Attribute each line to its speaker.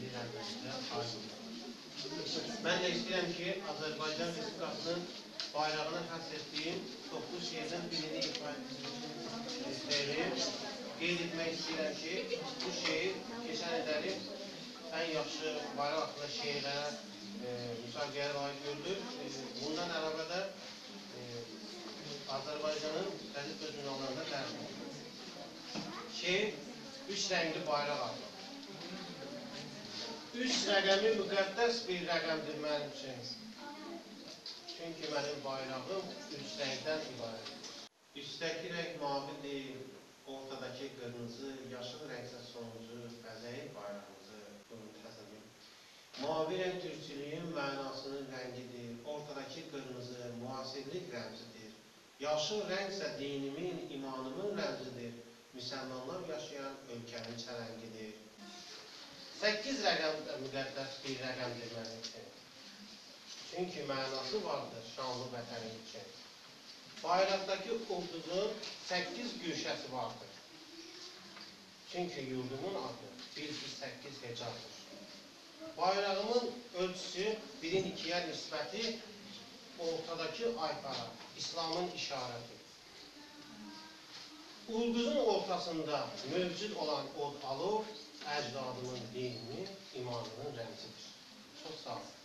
Speaker 1: bilgilendirməsindən ayrılır. Mən də istəyirəm ki, Azərbaycan Respublikasının bayrağına həsr etdiyim 9 şeirdən birini qeyd etmək istəyirəm ki, bu şeir keçən illərin ən yaxşı bayraq haqqında şeirlərə müsabiqəyə layiq görülür. Bundan əlavə də Azərbaycanın qəzet və jurnallarında tərcümə edilir. Şeir, 3 rəngli bayraq adlı. 3 rəqəmi müqəddəs bir rəqəmdir mənim üçün. Çünki mənim bayrağım 3 rəngdən ibarətdir. Üstdəki rəng mavidir, ortadakı qırmızı, yaşıl rəngsə sonuncu bəzəyir bayrağımızı, bunun təzəmi. Mavi rəng türkçülüyün mənasının rəngidir, ortadakı qırmızı müasirlik rəmzidir. Yaşıl rəng isə dinimin, imanımın rəmzidir, müsəlmanlar yaşayan ölkənin çələngidir. 8 rəqəm müqəddəs bir rəqəmdir mənim üçün. Çünki mənası vardır şanlı vətənin üçün. Bayraqdakı ulduzun 8 güşəsi vardır. Çünki yurdumun adı 1-8 hecadır. Bayrağımın ölçüsü 1-in 2-yə nisbəti ortadakı aypara, İslamın işarəti. Ulduzun ortasında mövcud olan od alov, əcdadımın dininin, imanının rəmzidir. Çox sağ olun.